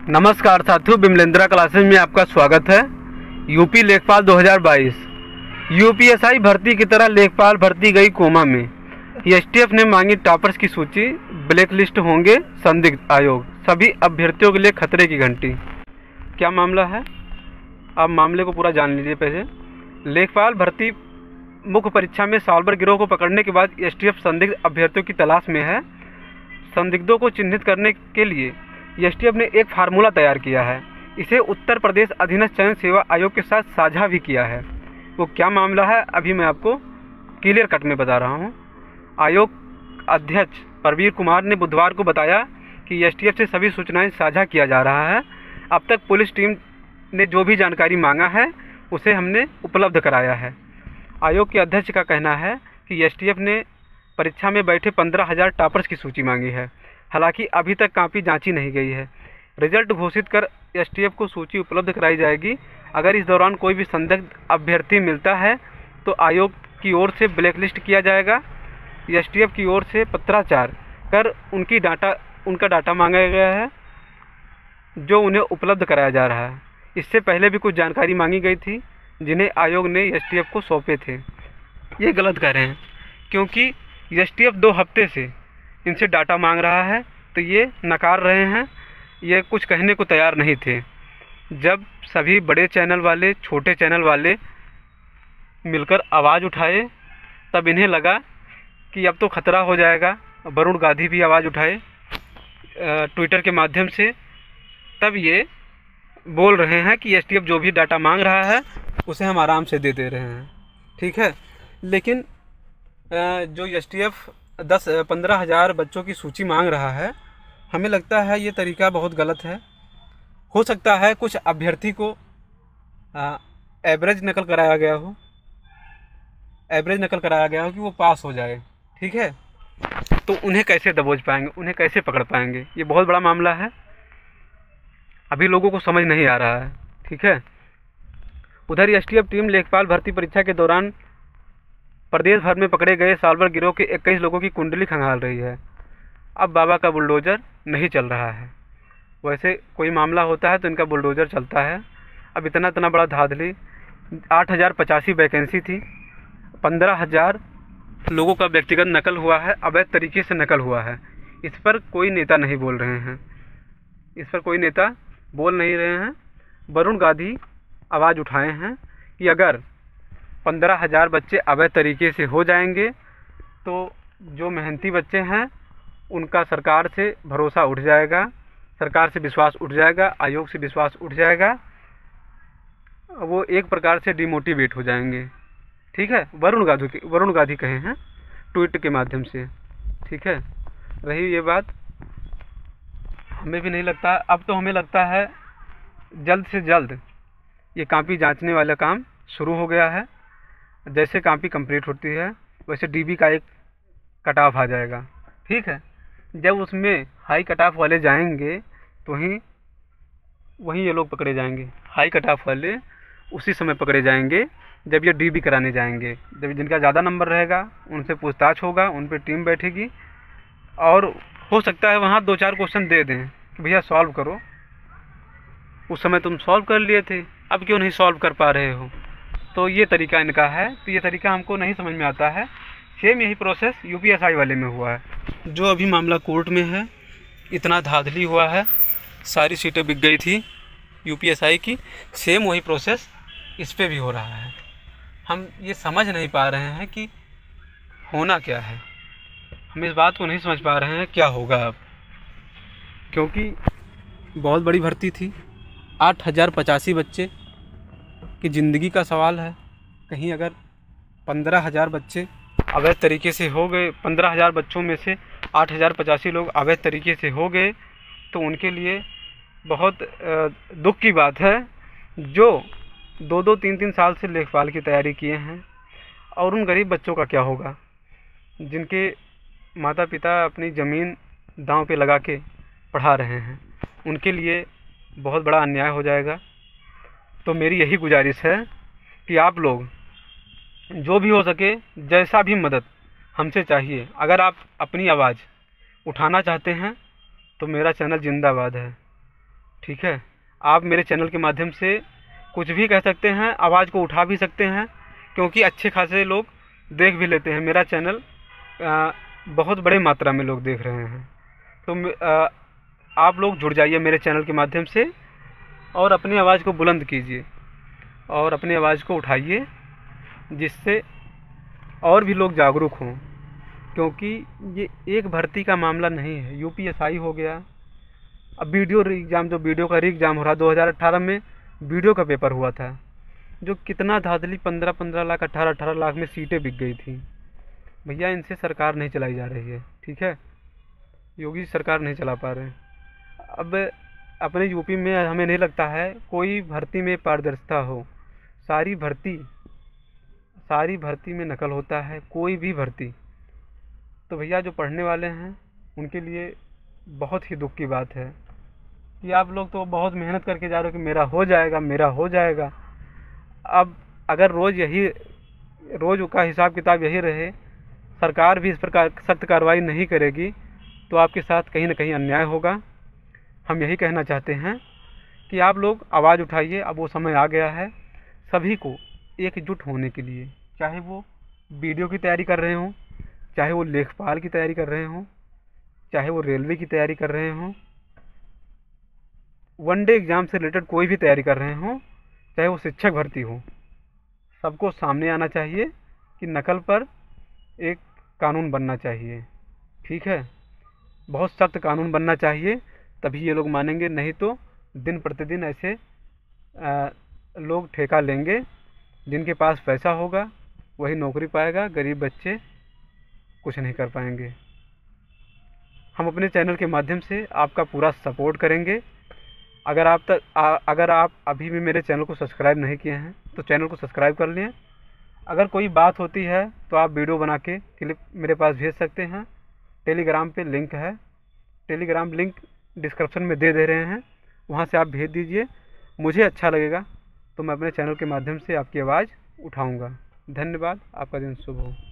नमस्कार साथियों, बिमलेंद्रा क्लासेज में आपका स्वागत है। यूपी लेखपाल 2022 यूपीएसआई भर्ती की तरह लेखपाल भर्ती गई कोमा में। एसटीएफ ने मांगी टॉपर्स की सूची, ब्लैक लिस्ट होंगे संदिग्ध आयोग, सभी अभ्यर्थियों के लिए खतरे की घंटी। क्या मामला है, आप मामले को पूरा जान लीजिए। पहले लेखपाल भर्ती मुख्य परीक्षा में सॉल्वर गिरोह को पकड़ने के बाद एसटीएफ संदिग्ध अभ्यर्थियों की तलाश में है। संदिग्धों को चिन्हित करने के लिए एसटीएफ ने एक फार्मूला तैयार किया है। इसे उत्तर प्रदेश अधीनस्थ चयन सेवा आयोग के साथ साझा भी किया है। वो क्या मामला है, अभी मैं आपको क्लियर कट में बता रहा हूँ। आयोग अध्यक्ष प्रवीर कुमार ने बुधवार को बताया कि एसटीएफ से सभी सूचनाएं साझा किया जा रहा है। अब तक पुलिस टीम ने जो भी जानकारी मांगा है उसे हमने उपलब्ध कराया है। आयोग के अध्यक्ष का कहना है कि एसटीएफ ने परीक्षा में बैठे 15,000 टॉपर्स की सूची मांगी है। हालांकि अभी तक कॉपी जांची नहीं गई है। रिजल्ट घोषित कर एसटीएफ को सूची उपलब्ध कराई जाएगी। अगर इस दौरान कोई भी संदिग्ध अभ्यर्थी मिलता है तो आयोग की ओर से ब्लैकलिस्ट किया जाएगा। एसटीएफ की ओर से पत्राचार कर उनका डाटा मांगा गया है जो उन्हें उपलब्ध कराया जा रहा है। इससे पहले भी कुछ जानकारी मांगी गई थी जिन्हें आयोग ने एसटीएफ को सौंपे थे। ये गलत कह रहे हैं क्योंकि एसटीएफ 2 हफ्ते से इनसे डाटा मांग रहा है, तो ये नकार रहे हैं। ये कुछ कहने को तैयार नहीं थे। जब सभी बड़े चैनल वाले, छोटे चैनल वाले मिलकर आवाज़ उठाए तब इन्हें लगा कि अब तो खतरा हो जाएगा। वरुण गांधी भी आवाज़ उठाए ट्विटर के माध्यम से, तब ये बोल रहे हैं कि एसटीएफ जो भी डाटा मांग रहा है उसे हम आराम से दे रहे हैं। ठीक है, लेकिन जो एसटीएफ 15,000 बच्चों की सूची मांग रहा है, हमें लगता है ये तरीका बहुत गलत है। हो सकता है कुछ अभ्यर्थी को एवरेज नकल कराया गया हो, कि वो पास हो जाए। ठीक है, तो उन्हें कैसे दबोच पाएंगे, उन्हें कैसे पकड़ पाएंगे, ये बहुत बड़ा मामला है। अभी लोगों को समझ नहीं आ रहा है। ठीक है, उधर एसटीएफ टीम लेखपाल भर्ती परीक्षा के दौरान प्रदेश भर में पकड़े गए सॉल्वर गिरोह के 21 लोगों की कुंडली खंगाल रही है। अब बाबा का बुलडोजर नहीं चल रहा है। वैसे कोई मामला होता है तो इनका बुलडोजर चलता है। अब इतना बड़ा धांधली, 8,085 वैकेंसी थी, 15,000 लोगों का व्यक्तिगत नकल हुआ है, अवैध तरीके से नकल हुआ है। इस पर कोई नेता नहीं बोल रहे हैं। वरुण गांधी आवाज़ उठाए हैं कि अगर 15,000 बच्चे अवैध तरीके से हो जाएंगे तो जो मेहनती बच्चे हैं उनका सरकार से भरोसा उठ जाएगा, सरकार से विश्वास उठ जाएगा, आयोग से विश्वास उठ जाएगा। वो एक प्रकार से डिमोटिवेट हो जाएंगे। ठीक है, वरुण गांधी कहे हैं ट्वीट के माध्यम से। ठीक है, रही ये बात, हमें भी नहीं लगता, अब तो हमें लगता है जल्द से जल्द ये कॉपी जांचने वाला काम शुरू हो गया है। जैसे कॉपी कंप्लीट होती है वैसे डीबी का एक कट ऑफ आ जाएगा। ठीक है, जब उसमें हाई कट ऑफ वाले जाएंगे तो वहीं ये लोग पकड़े जाएंगे। हाई कट ऑफ वाले उसी समय पकड़े जाएंगे जब ये डीबी कराने जाएंगे। जब जिनका ज़्यादा नंबर रहेगा उनसे पूछताछ होगा, उन पर टीम बैठेगी और हो सकता है वहाँ 2-4 क्वेश्चन दे दें कि भैया सॉल्व करो। उस समय तुम सॉल्व कर लिए थे, अब क्यों नहीं सॉल्व कर पा रहे हो। तो ये तरीका इनका है। तो ये तरीका हमको नहीं समझ में आता है। सेम यही प्रोसेस यूपीएसआई वाले में हुआ है। जो अभी मामला कोर्ट में है, इतना धांधली हुआ है, सारी सीटें बिक गई थी यूपीएसआई की, सेम वही प्रोसेस इस पे भी हो रहा है। हम ये समझ नहीं पा रहे हैं कि होना क्या है। हम इस बात को नहीं समझ पा रहे हैं क्या होगा अब, क्योंकि बहुत बड़ी भर्ती थी। 8,085 बच्चे की ज़िंदगी का सवाल है। कहीं अगर 15,000 बच्चे अवैध तरीके से हो गए, 15,000 बच्चों में से 8,085 लोग अवैध तरीके से हो गए तो उनके लिए बहुत दुख की बात है, जो 2-2, 3-3 साल से लेखपाल की तैयारी किए हैं। और उन गरीब बच्चों का क्या होगा जिनके माता पिता अपनी ज़मीन दांव पे लगा के पढ़ा रहे हैं, उनके लिए बहुत बड़ा अन्याय हो जाएगा। तो मेरी यही गुजारिश है कि आप लोग जो भी हो सके, जैसा भी मदद हमसे चाहिए, अगर आप अपनी आवाज़ उठाना चाहते हैं तो मेरा चैनल जिंदाबाद है। ठीक है, आप मेरे चैनल के माध्यम से कुछ भी कह सकते हैं, आवाज़ को उठा भी सकते हैं, क्योंकि अच्छे खासे लोग देख भी लेते हैं मेरा चैनल। बहुत बड़े मात्रा में लोग देख रहे हैं। तो आप लोग जुड़ जाइए मेरे चैनल के माध्यम से और अपनी आवाज़ को बुलंद कीजिए और अपनी आवाज़ को उठाइए, जिससे और भी लोग जागरूक हों। क्योंकि ये एक भर्ती का मामला नहीं है, यूपीएसआई हो गया, अब वीडियो एग्ज़ाम, जो वीडियो का री एग्ज़ाम हो रहा 2018 में वीडियो का पेपर हुआ था, जो कितना धांधली 15-15 लाख 18-18 लाख में सीटें बिक गई थी। भैया इनसे सरकार नहीं चलाई जा रही है, ठीक है, योगी सरकार नहीं चला पा रहे हैं। अब अपने यूपी में हमें नहीं लगता है कोई भर्ती में पारदर्शिता हो। सारी भर्ती में नकल होता है, कोई भी भर्ती। तो भैया जो पढ़ने वाले हैं उनके लिए बहुत ही दुख की बात है कि आप लोग तो बहुत मेहनत करके जा रहे हो कि मेरा हो जाएगा, मेरा हो जाएगा। अब अगर रोज़ का हिसाब किताब यही रहे, सरकार भी इस प्रकार सख्त कार्रवाई नहीं करेगी, तो आपके साथ कहीं ना कहीं अन्याय होगा। हम यही कहना चाहते हैं कि आप लोग आवाज़ उठाइए। अब वो समय आ गया है सभी को एकजुट होने के लिए, चाहे वो वीडियो की तैयारी कर रहे हों, चाहे वो लेखपाल की तैयारी कर रहे हों, चाहे वो रेलवे की तैयारी कर रहे हों, वनडे एग्ज़ाम से रिलेटेड कोई भी तैयारी कर रहे हों, चाहे वो शिक्षक भर्ती हो, सबको सामने आना चाहिए कि नकल पर एक कानून बनना चाहिए। ठीक है, बहुत सख्त कानून बनना चाहिए, तभी ये लोग मानेंगे। नहीं तो दिन प्रतिदिन ऐसे लोग ठेका लेंगे, जिनके पास पैसा होगा वही नौकरी पाएगा, गरीब बच्चे कुछ नहीं कर पाएंगे। हम अपने चैनल के माध्यम से आपका पूरा सपोर्ट करेंगे। अगर आप अभी भी मेरे चैनल को सब्सक्राइब नहीं किए हैं तो चैनल को सब्सक्राइब कर लें। अगर कोई बात होती है तो आप वीडियो बना के क्लिप मेरे पास भेज सकते हैं। टेलीग्राम पे लिंक है, टेलीग्राम लिंक डिस्क्रिप्शन में दे रहे हैं, वहाँ से आप भेज दीजिए। मुझे अच्छा लगेगा तो मैं अपने चैनल के माध्यम से आपकी आवाज़ उठाऊँगा। धन्यवाद, आपका दिन शुभ हो।